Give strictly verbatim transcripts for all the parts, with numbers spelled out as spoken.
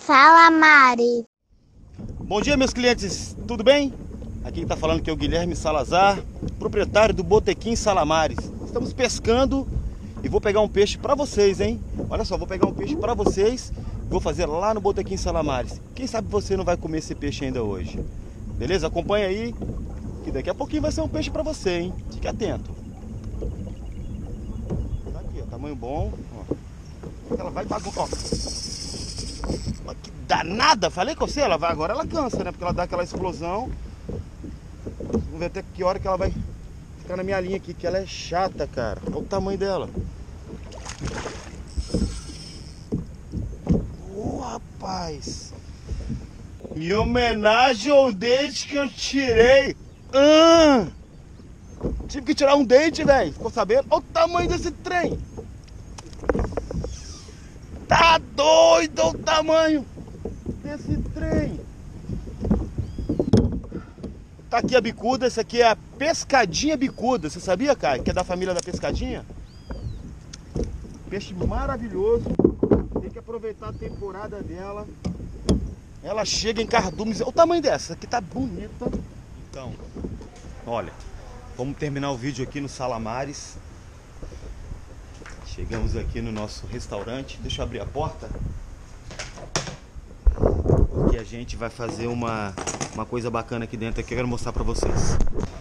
Salamares. Bom dia, meus clientes, tudo bem? Aqui quem tá falando que é o Guilherme Salazar, proprietário do Botequim Salamares. Estamos pescando e vou pegar um peixe para vocês, hein? Olha só, vou pegar um peixe para vocês, vou fazer lá no Botequim Salamares. Quem sabe você não vai comer esse peixe ainda hoje. Beleza? Acompanha aí, que daqui a pouquinho vai ser um peixe para você, hein? Fique atento. Tá aqui, ó, tamanho bom, ó. Ela vai bagunçar, ó. Olha que danada, falei com você, ela vai, agora ela cansa, né? Porque ela dá aquela explosão. Vamos ver até que hora que ela vai ficar na minha linha aqui, que ela é chata, cara. Olha o tamanho dela. Ô, oh, rapaz. Em homenagem ao dente que eu tirei. Ah, tive que tirar um dente, velho. Ficou sabendo? Olha o tamanho desse trem. Tá doido o tamanho desse trem. Tá aqui a bicuda, essa aqui é a pescadinha bicuda. Você sabia, cara, que é da família da pescadinha? Peixe maravilhoso. Tem que aproveitar a temporada dela. Ela chega em cardumes. Olha o tamanho dessa, aqui tá bonita. Então, olha, vamos terminar o vídeo aqui no Salamares. Chegamos aqui no nosso restaurante. Deixa eu abrir a porta, porque a gente vai fazer uma, uma coisa bacana aqui dentro que eu quero mostrar pra vocês.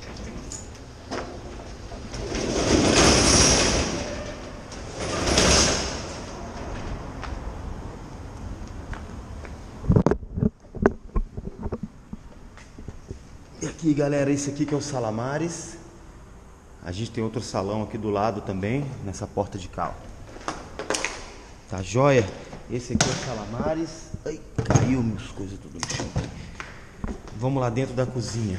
E aqui, galera, esse aqui que é o Salamares. A gente tem outro salão aqui do lado também, nessa porta de cá. Tá joia? Esse aqui é o Salamares. Ai, caiu minhas coisas tudo no chão. Vamos lá dentro da cozinha.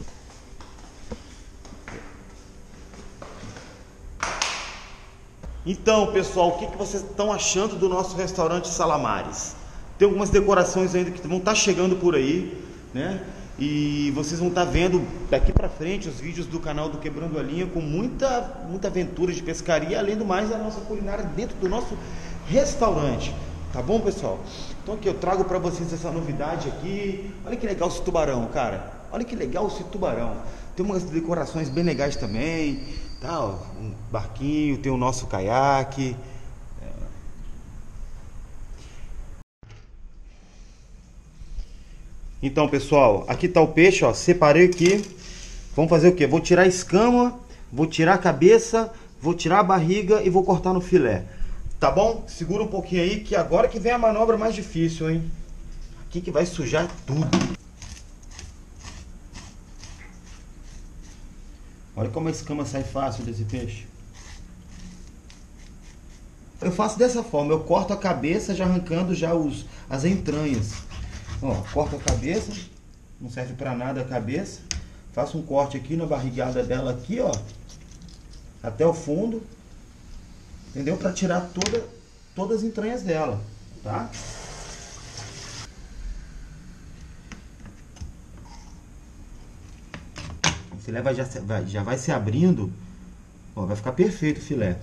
Então, pessoal, o que, que vocês estão achando do nosso restaurante Salamares? Tem algumas decorações ainda que vão estar chegando por aí, né? E vocês vão estar vendo daqui pra frente os vídeos do canal do Quebrando a Linha com muita, muita aventura de pescaria, além do mais a nossa culinária dentro do nosso restaurante. Tá bom, pessoal? Então aqui eu trago pra vocês essa novidade aqui. Olha que legal esse tubarão, cara. Olha que legal esse tubarão. Tem umas decorações bem legais também, tá? Um barquinho, tem o nosso caiaque. Então, pessoal, aqui tá o peixe, ó, separei aqui. Vamos fazer o que? Vou tirar a escama, vou tirar a cabeça, vou tirar a barriga e vou cortar no filé. Tá bom? Segura um pouquinho aí que agora que vem a manobra mais difícil, hein? Aqui que vai sujar tudo. Olha como a escama sai fácil desse peixe. Eu faço dessa forma, eu corto a cabeça já arrancando já os, as entranhas. Ó, corto a cabeça, não serve pra nada a cabeça. Faço um corte aqui na barrigada dela aqui, ó, até o fundo, entendeu? Pra tirar toda, todas as entranhas dela, tá? O filé vai já, vai, já vai se abrindo, ó, vai ficar perfeito o filé.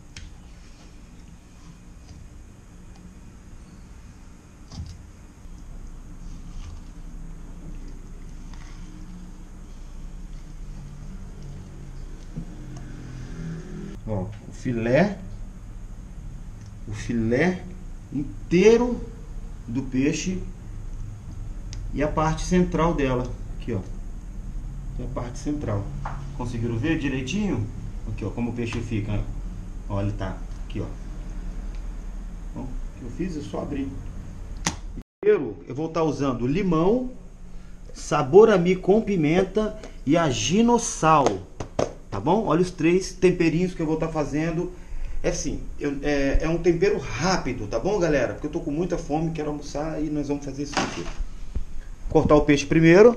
Ó, o filé, o filé inteiro do peixe e a parte central dela, aqui ó, é a parte central. Conseguiram ver direitinho? Aqui ó, como o peixe fica, ó, ele tá aqui ó. Bom, o que eu fiz é só abrir. Primeiro eu vou estar usando limão, sabor a mi com pimenta e aginossal. Tá bom? Olha os três temperinhos que eu vou estar fazendo. É assim, eu, é, é um tempero rápido, tá bom, galera? Porque eu tô com muita fome, quero almoçar e nós vamos fazer isso aqui. Cortar o peixe primeiro.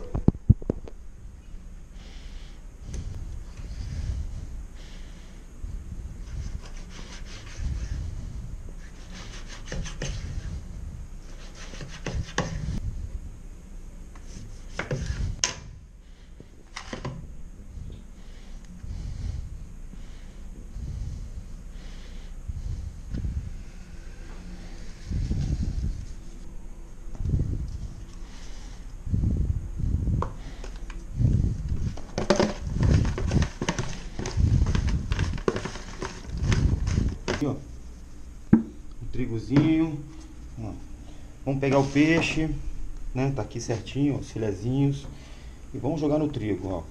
trigozinho. Ó. Vamos pegar o peixe, né? Tá aqui certinho, os filezinhos. E vamos jogar no trigo, ó.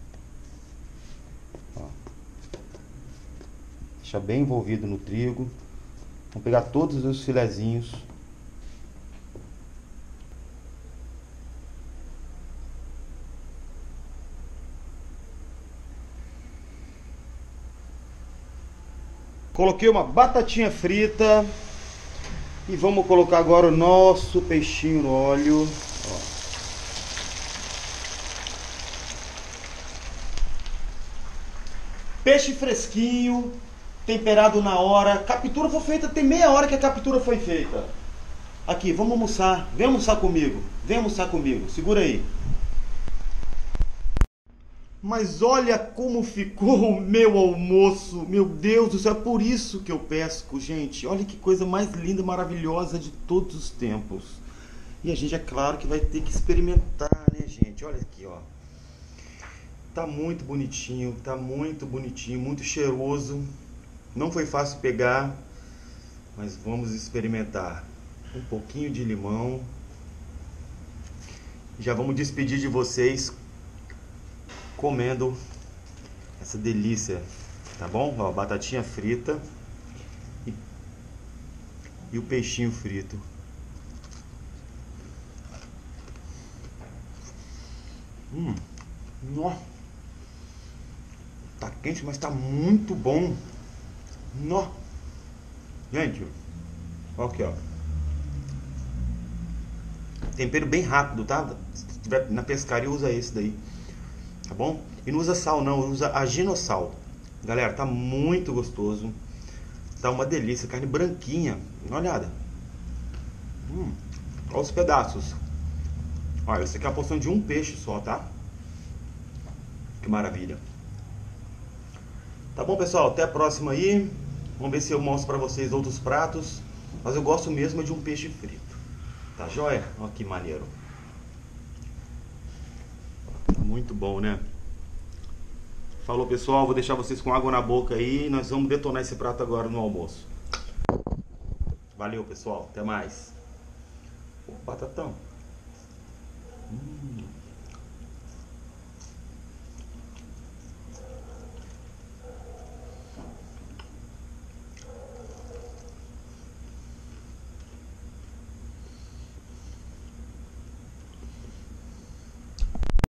Ó. Deixa bem envolvido no trigo. Vamos pegar todos os filezinhos. Coloquei uma batatinha frita. E vamos colocar agora o nosso peixinho no óleo. Ó. Peixe fresquinho, temperado na hora. A captura foi feita, tem meia hora que a captura foi feita. Aqui, vamos almoçar. Vem almoçar comigo. Vem almoçar comigo. Segura aí. Mas olha como ficou o meu almoço. Meu Deus do céu, é por isso que eu pesco, gente. Olha que coisa mais linda, maravilhosa de todos os tempos. E a gente, é claro, que vai ter que experimentar, né, gente? Olha aqui, ó. Tá muito bonitinho, tá muito bonitinho, muito cheiroso. Não foi fácil pegar, mas vamos experimentar. Um pouquinho de limão. Já vamos despedir de vocês comendo essa delícia, tá bom? Ó, batatinha frita e, e o peixinho frito. Hum, nossa, tá quente, mas tá muito bom. Nossa, gente, ó aqui, ó. Tempero bem rápido, tá? Se tiver na pescaria, usa esse daí. Tá bom? E não usa sal não, usa aginossal. Galera, tá muito gostoso. Tá uma delícia, carne branquinha. Dá uma olhada. Hum, olha os pedaços. Olha, essa aqui é a porção de um peixe só, tá? Que maravilha. Tá bom, pessoal? Até a próxima aí. Vamos ver se eu mostro pra vocês outros pratos. Mas eu gosto mesmo de um peixe frito. Tá joia? Olha que maneiro. Muito bom, né? Falou, pessoal, vou deixar vocês com água na boca aí. Nós vamos detonar esse prato agora no almoço. Valeu, pessoal, até mais. Ô, batatão. Hum.